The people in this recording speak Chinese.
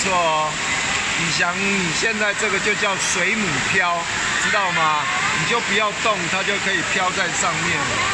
错哦。以翔，你现在这个就叫水母漂，知道吗？你就不要动，它就可以飘在上面了。